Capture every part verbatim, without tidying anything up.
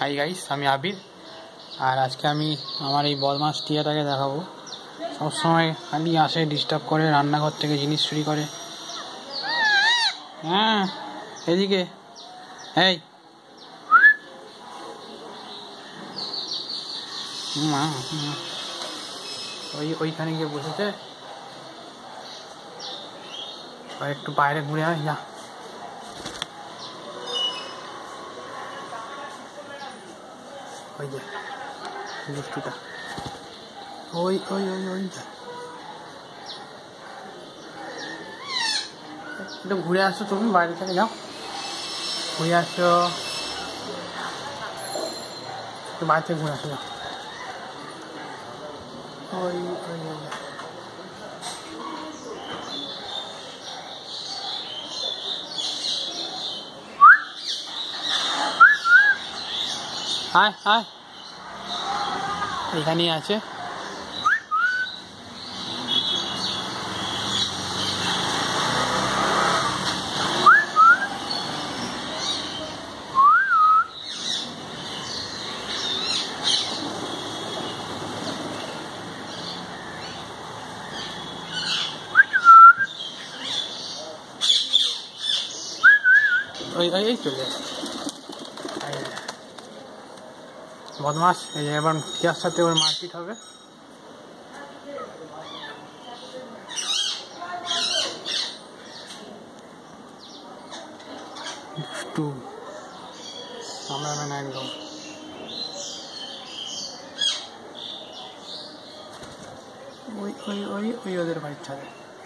High guys আমি আবির আর আজকে আমি আমার এই বদমাস টিয়াটাকে দেখাবো। সব সময় খালি আসে ডিস্টার্ব করে, রান্নাঘর থেকে জিনিস চুরি করে। হ্যাঁ এদিকে এই মা ওই ওইখানে গিয়ে বসেছে, একটু বাইরে ঘুরে আয় যা। ওই যে দুষ্টুটা ওই ওই ওই ওই একটু ঘুরে আসছো, তুমি বাইরে থেকে যাও, ঘুরে আসছো, একটু বাইরে থেকে ঘুরে আসো যাও। ওই ওই আয় আয় এখানেই আছে। ওই এই চলে বদমাস। এই যে এবার টিয়ার সাথে ওর মারপিট হবে। দুষ্টু সামলাবে না একদম। ওই ওই ওই ওই ওদের বাড়ির ছাদে।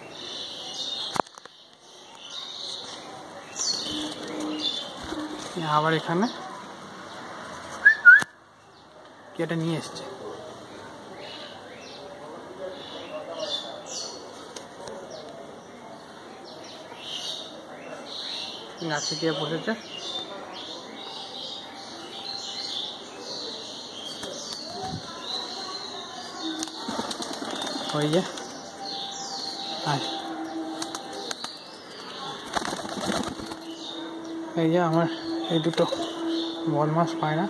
আবার এখানে এটা নিয়ে এসছে। গাছে গিয়ে বসেছে। ওই যে এই যে আমার এই দুটো বদমাস পায়রা।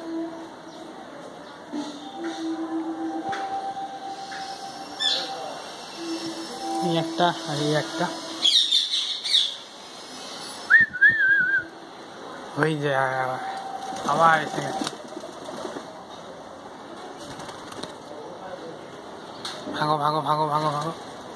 এই একটা আর এই একটা। ওই যে আবার এসে গেছে। ভাগো ভাগো ভাগো ভাগো ভাগো।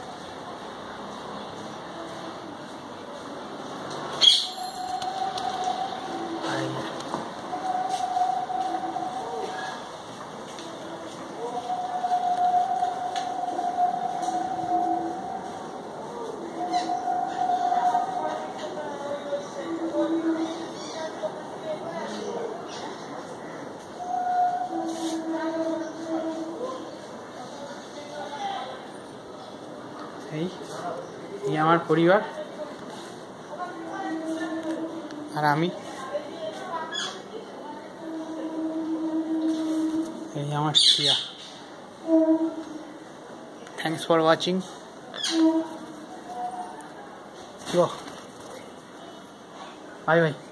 এই এই আমার পরিবার আর আমি। এই আমার Tia. Thanks for watching. Bye by.